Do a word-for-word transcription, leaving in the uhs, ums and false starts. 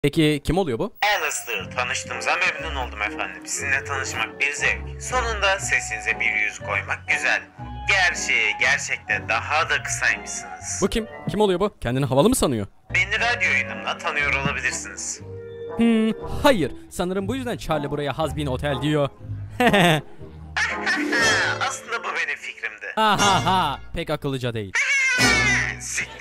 Peki kim oluyor bu? Alistair, tanıştığımıza memnun oldum efendim. Sizinle tanışmak bir zevk. Sonunda sesinize bir yüz koymak güzel. Gerçi gerçekte daha da kısaymışsınız. Bu kim? Kim oluyor bu? Kendini havalı mı sanıyor? Beni radyo yayınımla tanıyor olabilirsiniz. Hmm, hayır. Sanırım bu yüzden Charlie buraya Hazbin Otel diyor. Aslında bu benim fikrimdi. Ha ha ha. Pek akıllıca değil. Siktir.